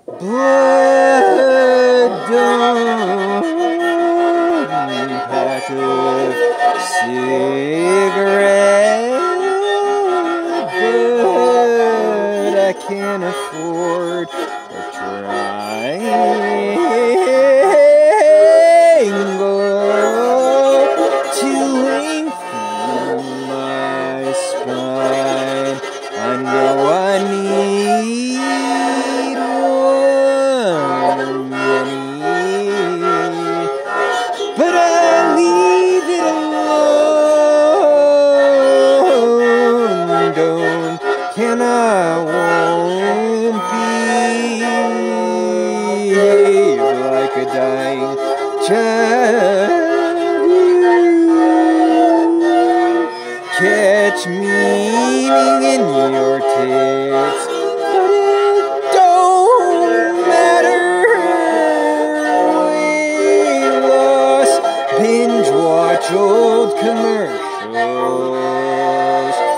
blood done pack of cigarettes, but I can't afford a triangle to lengthen my spine. I know I need one many, but I leave it alone. Don't, can I, won't behave like a dying child. Catch meaning in your tits, but it don't matter. Weight loss, binge watch old commercials.